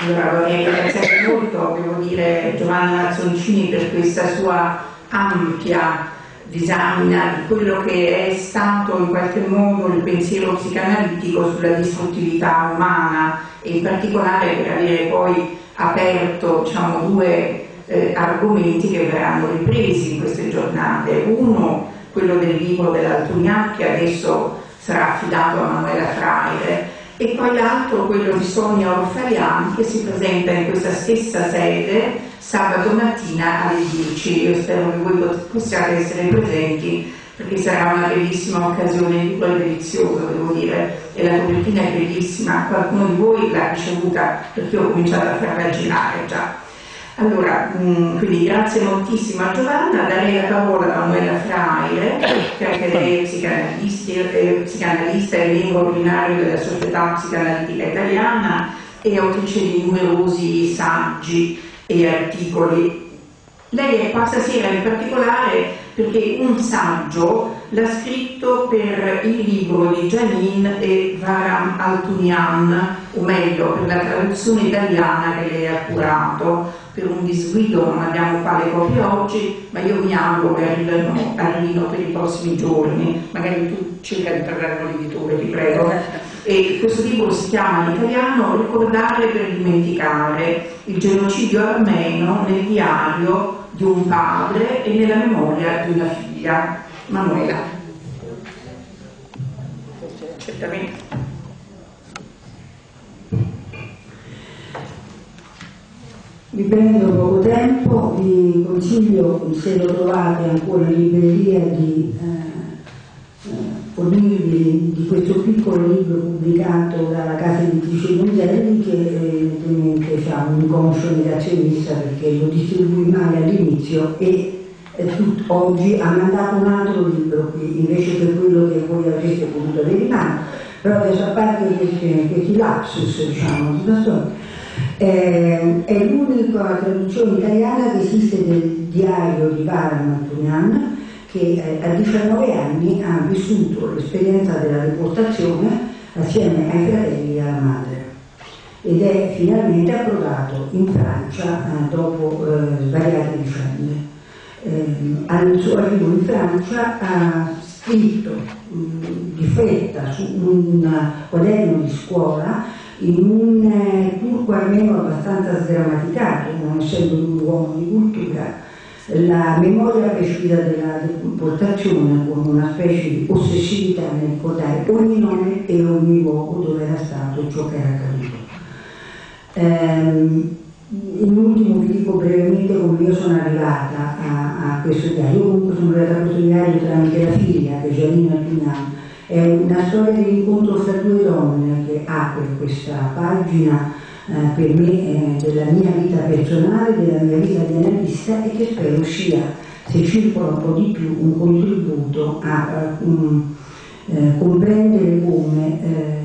Allora vorrei ringraziare molto, devo dire, Giovanna Mazzoncini per questa sua ampia disamina di quello che è stato in qualche modo il pensiero psicanalitico sulla distruttività umana e in particolare per avere poi aperto, diciamo, due argomenti che verranno ripresi in queste giornate. Uno, quello del libro dell'Altunian, che adesso sarà affidato a Manuela Freire, e poi l'altro, quello di Sonia Orfaliani, che si presenta in questa stessa sede sabato mattina alle 10. Io spero che voi possiate essere presenti, perché sarà una bellissima occasione, di quello delizioso, devo dire, e la copertina è bellissima. Qualcuno di voi l'ha ricevuta, perché ho cominciato a farla già. Allora, quindi grazie moltissimo a Giovanna. Darei la parola a Manuela Freire, che anche lei è psicanalista e membro ordinario della Società Psicanalitica Italiana e autrice di numerosi saggi e articoli. Lei è qua stasera in particolare perché un saggio l'ha scritto per il libro di Janine e Varam Altunian, o meglio per la traduzione italiana che lei ha curato. Per un disguido non abbiamo qua le copie oggi, ma io mi auguro che arrivino per i prossimi giorni. Magari tu cerca di parlare con l'editore, ti prego. E questo libro si chiama in italiano Ricordare per dimenticare: il genocidio armeno nel diario di un padre e nella memoria di una figlia. Manuela. Certamente. Vi prendo poco tempo, vi consiglio, se lo trovate ancora in libreria, di fornirvi di questo piccolo libro pubblicato dalla casa editrice Gonzelli, che evidentemente ha un inconscio negazionista perché lo distribuì male all'inizio e oggi ha mandato un altro libro qui, invece per quello che voi avreste potuto avere in mano, però adesso a parte questi lapsus, diciamo, di storia. È l'unica traduzione italiana che esiste del diario di Varam Altunian, che a 19 anni ha vissuto l'esperienza della deportazione assieme ai fratelli e alla madre ed è finalmente approdato in Francia dopo svariate vicende. Al suo arrivo in Francia ha scritto di fretta su un quaderno di scuola, in un turco armeno abbastanza sgrammaticato, non essendo un uomo di cultura, la memoria precisa della deportazione con una specie di ossessività nel ricordare ogni nome e ogni luogo dove era stato ciò che era accaduto. In ultimo vi dico brevemente come io sono arrivata a questo diario. Io comunque sono arrivata a questo diario tramite la figlia, che è Janine Altunian. È una storia di incontro fra due donne che apre questa pagina per me della mia vita personale, della mia vita di analista, e che spero sia, se circola un po' di più, un contributo a comprendere come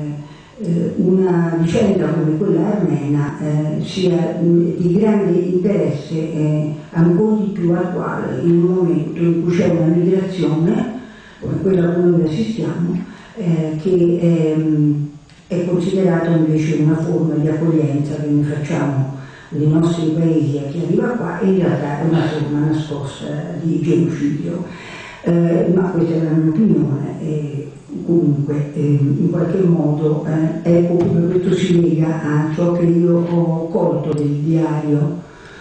una vicenda come quella armena sia di grande interesse ancora di più attuale in un momento in cui c'è una migrazione come quella a cui noi assistiamo, che è considerata invece una forma di accoglienza che noi facciamo nei nostri paesi a chi arriva qua, e in realtà è una forma nascosta di genocidio. Ma questa è la mia opinione, e comunque in qualche modo proprio questo si lega a ciò che io ho colto del diario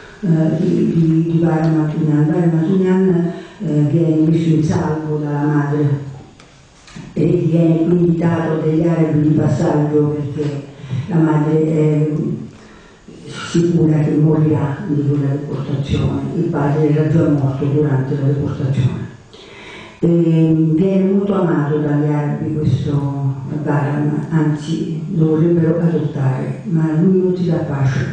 di Varam Altunian. Varam Altunian viene messo in salvo dalla madre e viene quindi dato degli arabi di passaggio perché la madre è sicura che morirà di quella deportazione, il padre era già morto durante la deportazione. Viene molto amato dagli arabi questo Varam, anzi lo vorrebbero adottare, ma lui non si dà pace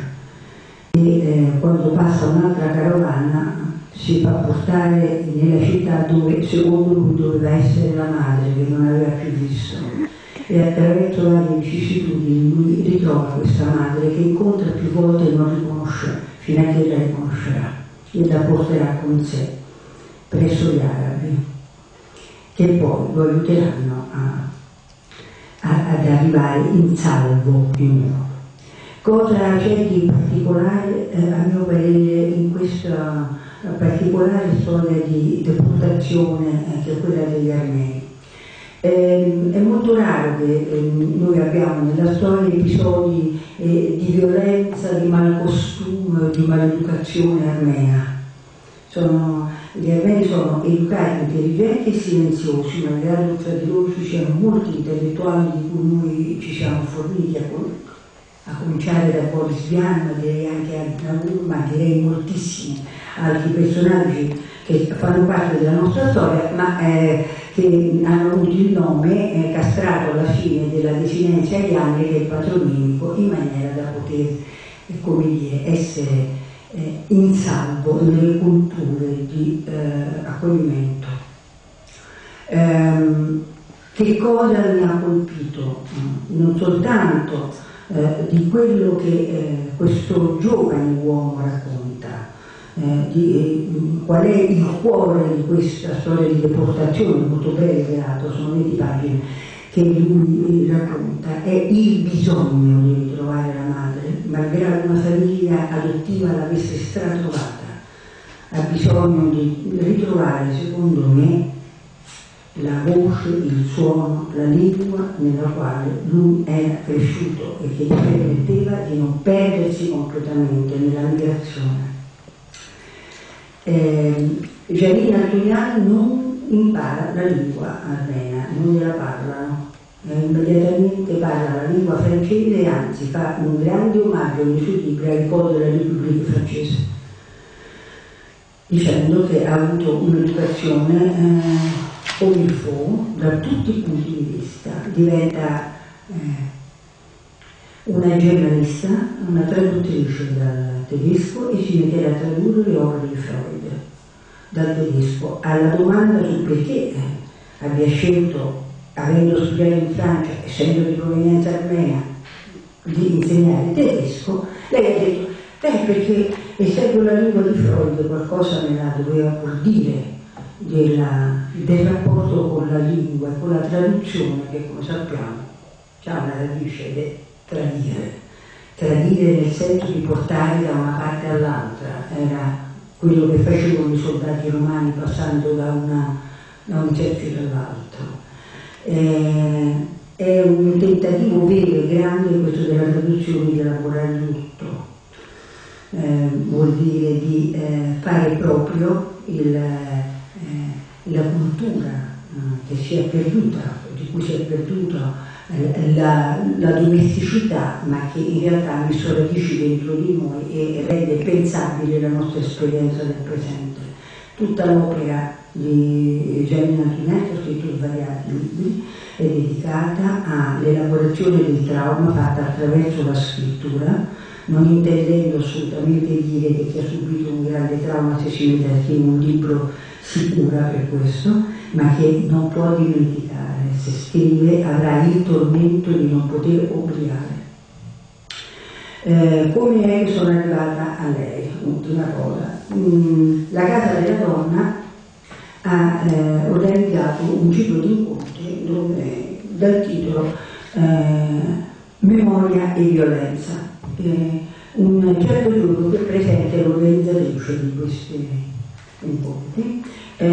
e quando passa un'altra carovana si fa portare nella città dove secondo lui doveva essere la madre, che non aveva più visto, e attraverso varie vicissitudini lui ritrova questa madre che incontra più volte e non riconosce fino a che la riconoscerà e la porterà con sé presso gli arabi, che poi lo aiuteranno ad arrivare in salvo di nuovo. Cosa c'è di particolare, a mio parere, in questa particolare storia di deportazione che è quella degli armeni? È molto raro che noi abbiamo nella storia episodi di violenza, di malcostume, di maleducazione armena. Gli armeni sono educati, intelligenti e silenziosi, malgrado tra di loro ci siano molti intellettuali di cui noi ci siamo forniti, a cominciare da Boris Vian, ma direi anche a Naur, ma direi moltissimi altri personaggi che fanno parte della nostra storia, ma che hanno avuto il nome castrato alla fine della desinenza agli anni del patronimico, in maniera da poter, come dire, essere in salvo nelle culture di accoglimento. Che cosa mi ha colpito? Non soltanto di quello che questo giovane uomo racconta, qual è il cuore di questa storia di deportazione, molto bel relato, sono 20 pagine che lui racconta, è il bisogno di ritrovare la madre, malgrado una famiglia adottiva l'avesse stratrovata, ha bisogno di ritrovare, secondo me, la voce, il suono, la lingua nella quale lui era cresciuto e che gli permetteva di non perdersi completamente nella migrazione. Gianni Antoniani non impara la lingua armena, non gliela parlano, immediatamente parla la lingua francese e anzi fa un grande omaggio nei suoi libri al codice della Repubblica francese, dicendo che ha avuto un'educazione come il faut da tutti i punti di vista, diventa una giornalista, una traduttrice dal tedesco e si mette a tradurre le opere di Freud dal tedesco. Alla domanda sul perché abbia scelto, avendo studiato in Francia, essendo di provenienza armena, di insegnare tedesco, lei ha detto perché essendo la lingua di Freud qualcosa me la doveva pur dire del rapporto con la lingua e con la traduzione, che come sappiamo ha una radice ed è tradire nel senso di portare da una parte all'altra, era quello che facevano i soldati romani passando da un esercito all'altro. È un tentativo vero e grande questo della traduzione, di elaborare tutto, vuol dire di fare proprio la cultura che si è perduta, di cui si è perduta la domesticità, ma che in realtà ha messo radici dentro di noi e rende pensabile la nostra esperienza del presente. Tutta l'opera di Gianni Antoniani, che ha scritto svariati libri, è dedicata all'elaborazione del trauma fatta attraverso la scrittura, non intendendo assolutamente dire che chi ha subito un grande trauma, se si mette a scrivere un libro si cura per questo, ma che non può dimenticare, se scrive avrà il tormento di non poter obbligare. Come è che sono arrivata a lei? Ultima cosa. La Casa della Donna ha organizzato un ciclo di incontri dal titolo Memoria e violenza. Un certo gruppo che presenta l'organizzatrice di questi incontri.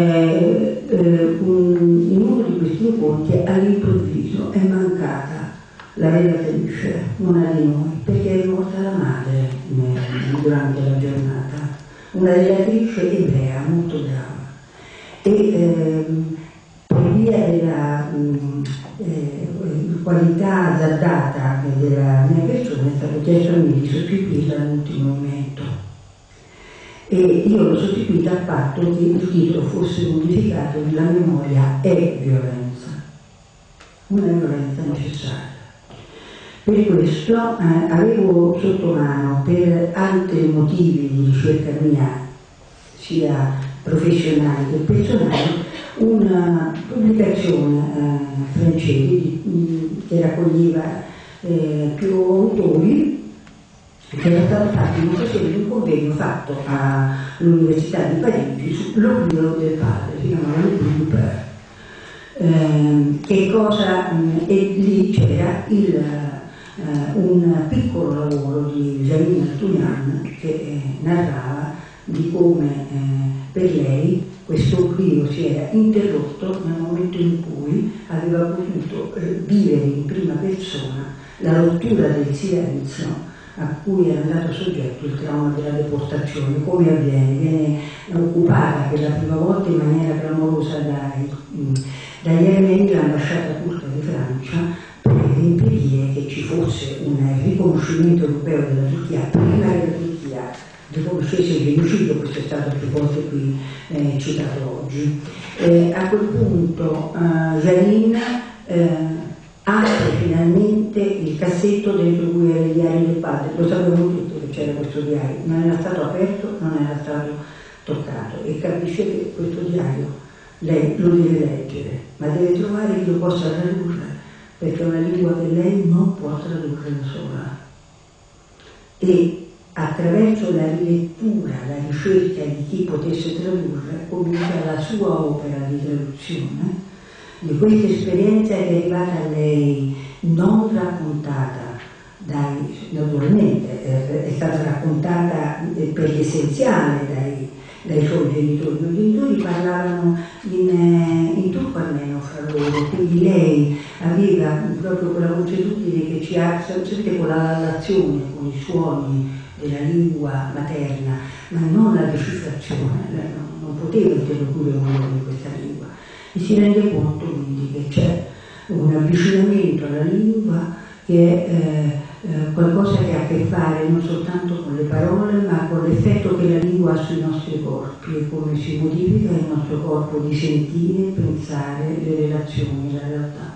In uno di questi incontri all'improvviso è mancata la relatrice, una di noi, perché è morta la madre durante la giornata, una relatrice ebrea molto brava, e per via della qualità azzardata della mia persona è stato chiesto a me di sostituirla all'ultimo momento, e io l'ho sostituita al fatto che il titolo fosse modificato nella memoria è violenza, una violenza necessaria. Per questo avevo sotto mano, per altri motivi di ricerca mia, sia professionali che personali, una pubblicazione francese che raccoglieva più autori, che era stato fatto in occasione di un convegno fatto all'Università di Parigi sull'oblio del padre, si chiamava Le Blue Père. Che cosa? E lì c'era un piccolo lavoro di Janine Altunian che narrava di come per lei questo oblio si era interrotto nel momento in cui aveva potuto vivere in prima persona la rottura del silenzio a cui era andato soggetto il trauma della deportazione. Come avviene? Viene occupata per la prima volta in maniera clamorosa dagli armeni dell'ambasciata turca di Francia per impedire che ci fosse un riconoscimento europeo della Turchia prima che la Turchia riconoscesse il genocidio. Questo è stato più volte qui citato oggi. A quel punto Janine apre finalmente il cassetto dentro cui era il diario del padre. Lo sapevamo tutti che c'era questo diario, non era stato aperto, non era stato toccato, e capisce che questo diario lei lo deve leggere, ma deve trovare chi lo possa tradurre, perché è una lingua che lei non può tradurre da sola. E attraverso la rilettura, la ricerca di chi potesse tradurre, comincia la sua opera di traduzione di questa esperienza che è arrivata a lei non raccontata naturalmente, è stata raccontata per l'essenziale dai suoi genitori. I genitori parlavano in turco almeno fra loro, quindi lei aveva proprio quella consuetudine che ci ha sempre con la narrazione, con i suoni della lingua materna, ma non la decifrazione. Lei non poteva interloquire con loro in questa lingua. E si rende conto quindi che c'è un avvicinamento alla lingua che è qualcosa che ha a che fare non soltanto con le parole, ma con l'effetto che la lingua ha sui nostri corpi e come si modifica il nostro corpo di sentire, pensare le relazioni, la realtà.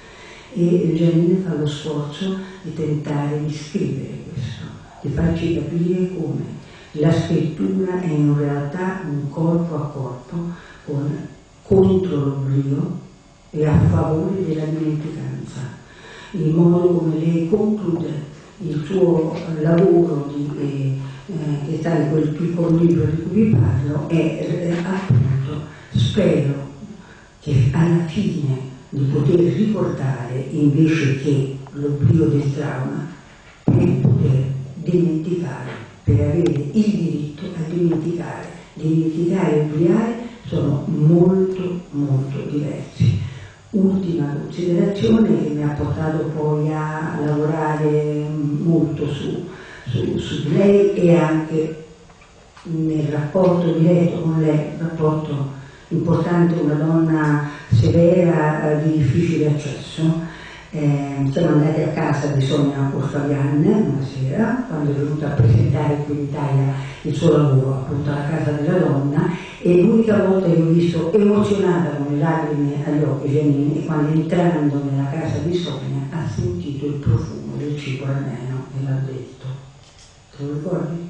E Janine fa lo sforzo di tentare di scrivere questo, di farci capire come la scrittura è in realtà un corpo a corpo contro l'oblio e a favore della dimenticanza. Il modo come lei conclude il suo lavoro che sta in quel piccolo libro di cui vi parlo è appunto: spero che alla fine di poter ricordare invece che l'oblio del trauma, per poter dimenticare, per avere il diritto a dimenticare. Dimenticare e obliare sono molto molto diversi. Ultima considerazione che mi ha portato poi a lavorare molto su di lei e anche nel rapporto diretto con lei, un rapporto importante, una donna severa, di difficile accesso. Siamo andati a casa di Sonia Corfavian una sera, quando è venuta a presentare qui in Italia il suo lavoro, appunto alla Casa della Donna, e l'unica volta che ho visto emozionata con le lacrime agli occhi Janine è quando, entrando nella casa di Sonia, ha sentito il profumo del cibo armeno e l'ha detto. Te lo ricordi?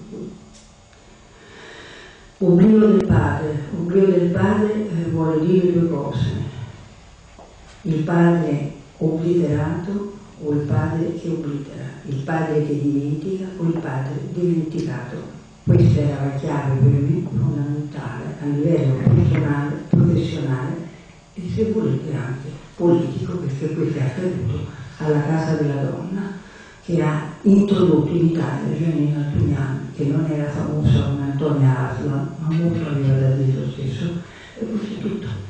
Oblio del padre. Oblio del padre vuole dire due cose: il padre obliterato o il padre che oblitera, il padre che dimentica o il padre dimenticato. Questa era la chiave per me fondamentale a livello personale, professionale e, se volete, anche politico, perché questo è accaduto alla Casa della Donna, che ha introdotto in Italia Janine Altunian, che non era famosa come Antonia Aslan, ma molto aveva da dire lo stesso. E questo è tutto.